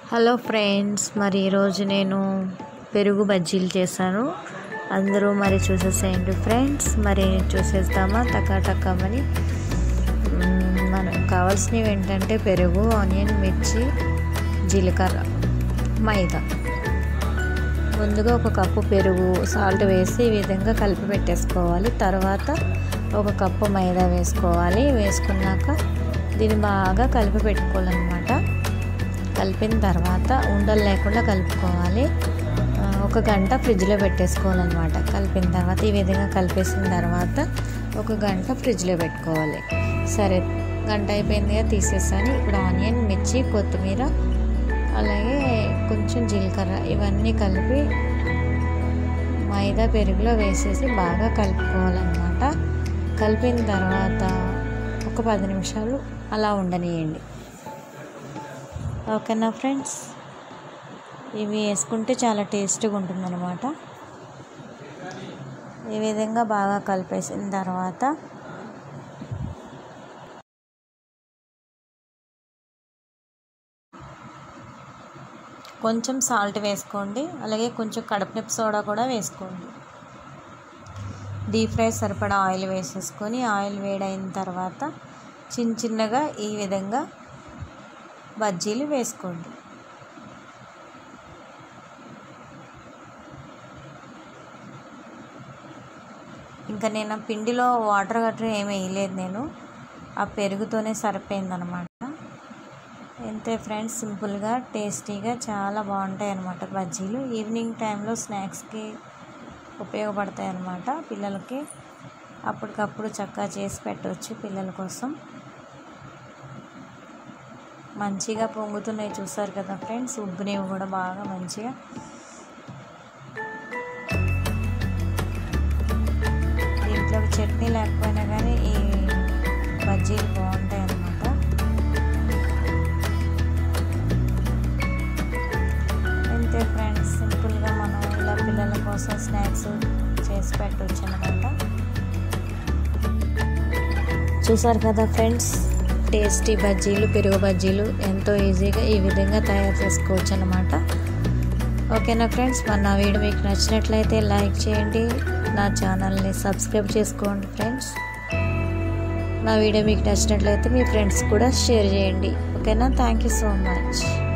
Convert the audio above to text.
Hello friends, మరి ఈరోజు నేను పెరుగు బజ్జీలు చేశాను. అందరూ మరి చూసేసేయండి ఫ్రెండ్స్. మరి చూసేస్తామా టకాటకమని. మనకు కావాల్సినవి ఏంటంటే పెరుగు, ఆనియన్, మిర్చి, జీలకర్ర, మైదా. ముందుగా ఒక కప్పు పెరుగు సాల్ట్ వేసి ఈ విధంగా కలిపి పెట్టేసుకోవాలి. తర్వాత ఒక కప్పు మైదా వేసుకోవాలి. వేసుకున్నాక దీన్ని బాగా కలిపి పెట్టుకోవాలన్నమాట. కలిపిన తర్వాత ఉండలు లేకుండా కలుపుకోవాలి. ఒక గంట ఫ్రిడ్జ్లో పెట్టేసుకోవాలన్నమాట. కలిపిన తర్వాత ఈ విధంగా కలిపేసిన తర్వాత ఒక గంట ఫ్రిడ్జ్లో పెట్టుకోవాలి. సరే, గంట అయిపోయిందిగా తీసేసాను. ఇప్పుడు ఆనియన్, మిర్చి, కొత్తిమీర, అలాగే కొంచెం జీలకర్ర ఇవన్నీ కలిపి మైదా పెరుగులో వేసేసి బాగా కలుపుకోవాలన్నమాట. కలిపిన తర్వాత ఒక 10 నిమిషాలు అలా ఉండనియండి. ఓకేనా ఫ్రెండ్స్? ఇవి వేసుకుంటే చాలా టేస్టీగా ఉంటుందన్నమాట. ఈ విధంగా బాగా కలిపేసిన తర్వాత కొంచెం సాల్ట్ వేసుకోండి. అలాగే కొంచెం కడపనొప్పి సోడా కూడా వేసుకోండి. డీప్ ఫ్రై సరిపడా ఆయిల్ వేసేసుకొని ఆయిల్ వేడైన తర్వాత చిన్నగా ఈ విధంగా బజ్జీలు వేసుకోండి. ఇంకా నేను పిండిలో వాటర్ గట్రా ఏమీ వేయలేదు. నేను ఆ పెరుగుతోనే సరిపోయిందనమాట. అంతే ఫ్రెండ్స్, సింపుల్గా టేస్టీగా చాలా బాగుంటాయి అన్నమాట బజ్జీలు. ఈవినింగ్ టైంలో స్నాక్స్కి ఉపయోగపడతాయి అన్నమాట. పిల్లలకి అప్పటికప్పుడు చక్కగా చేసి పెట్టవచ్చు పిల్లల కోసం. మంచిగా పొంగుతున్నాయి, చూసారు కదా ఫ్రెండ్స్. ఉబ్బునేవి కూడా బాగా మంచిగా. దీంట్లో చట్నీ లేకపోయినా కానీ ఈ బజ్జీలు బాగుంటాయి అన్నమాట. అంతే ఫ్రెండ్స్, సింపుల్గా మనం ఇలా పిల్లల కోసం స్నాక్స్ చేసి పెట్టవచ్చు అన్నమాట. చూసారు కదా ఫ్రెండ్స్, టేస్టీ బజ్జీలు, పెరుగు బజ్జీలు ఎంతో ఈజీగా ఈ విధంగా తయారు చేసుకోవచ్చు అన్నమాట. ఓకేనా ఫ్రెండ్స్? మరి నా వీడియో మీకు నచ్చినట్లయితే లైక్ చేయండి, నా ఛానల్ని సబ్స్క్రైబ్ చేసుకోండి ఫ్రెండ్స్. నా వీడియో మీకు నచ్చినట్లయితే మీ ఫ్రెండ్స్ కూడా షేర్ చేయండి. ఓకేనా? Thank you so much.